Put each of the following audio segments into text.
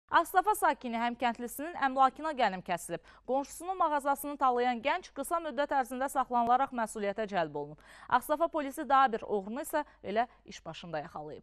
Ağstafa sakini həmkəndlisinin əmlakına qənim kəsilib. Qonşusunun mağazasını talayan gənc qısa müddət ərzində saxlanılaraq məsuliyyətə cəlb olunub. Ağstafa polisi daha bir oğrunu isə elə iş başında yaxalayıb.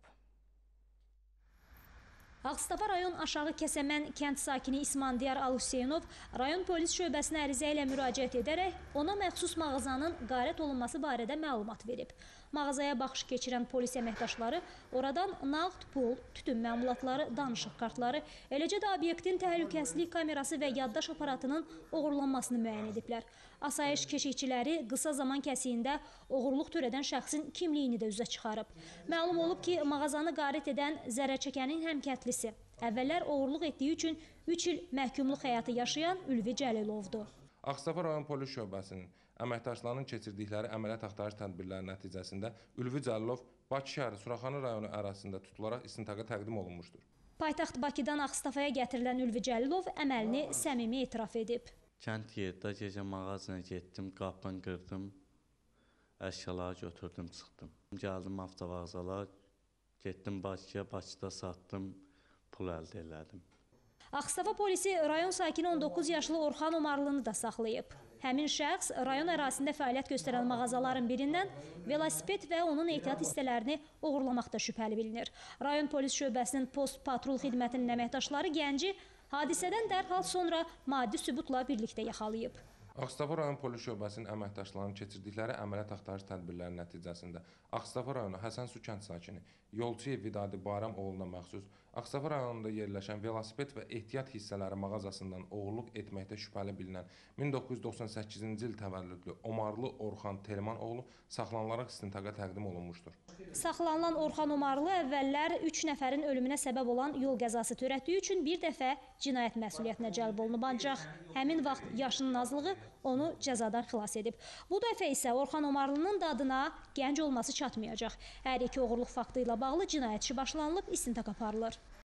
Ağstafa rayon Aşağı Kəsəmən kənd sakini İsmandiyar Alhüseynov rayon polis şöbəsinə ərizə ilə müraciət edərək ona məxsus mağazanın qarət olunması barədə məlumat verib. Mağazaya baxış keçirən polis əməkdaşları oradan nağd pul, tütün məmulatları, danışıq kartları, eləcə də obyektin təhlükəsizlik kamerası və yaddaş aparatının oğurlanmasını müəyyən ediblər. Asayiş keşikçiləri qısa zaman kəsiyində oğurluq törədən şəxsin kimliyini də üzə çıxarıb. Məlum olub ki, mağazanı qarət edən zərərçəkənin həmkəndlisi əvvəllər oğurluq etdiyi üçün 3 il məhkumluq həyatı yaşayan Ülvi Cəlilovdur. Ağstafa rayon polis şöbəsinin əməkdaşlarının keçirdikləri əməliyyat axtarış tədbirləri nəticəsində Ülvi Cəlilov Bakı şəhəri Suraxanı rayonu ərazisində tutularaq istintaqa təqdim olunmuşdur. Paytaxt Bakıdan Ağstafaya gətirilən Ülvi Cəlilov əməlini səmimi etiraf edib. Kənd yerdə gecə mağazına getdim, qapını qırdım, əşyaları götürdüm, çıxdım. Gəldim avtovağzala, getdim Bakıya, Bakıda satdım, pul əldə elədim. Ağstafa polisi rayon sakini 19 yaşlı Orxan Omarlını da saxlayıb. Həmin şəxs rayon ərazisində fəaliyyət göstərən mağazaların birindən velosiped və onun ehtiyat hissələrini oğurlamaqda şübhəli bilinir. Rayon polis şöbəsinin post patrul xidmətinin əməkdaşları gənci hadisədən dərhal sonra maddi sübutla birlikdə yaxalayıb. Ağstafa rayon polis şöbəsinin əməkdaşlarının keçirdikləri əməliyyat axtarış tədbirləri nəticəsində Ağstafa rayonu Həsənsu kənd sakini Yolçuyev Vidadi Bayram oğluna məxsus Ağstafa rayonunda yerləşən velosiped və ehtiyat hissələri mağazasından oğurluq etməkdə şübhəli bilinən 1998-ci il təvəllüdlü Omarlı Orxan Telman oğlu saxlanılaraq istintaqa təqdim olunmuşdur. Saxlanılan Orxan Omarlı əvvəllər 3 nəfərin ölümünə səbəb olan yol qəzası törətdiyi üçün bir dəfə cinayət məsuliyyətinə cəlb olunub, ancaq həmin vaxt yaşının azlığı onu cəzadan xilas edib. Bu dəfə isə Orxan Omarlının dadına gənc olması çatmayacaq. Hər iki oğurluq faktı ilə bağlı cinayət işi başlanılıb, istintaq aparılır.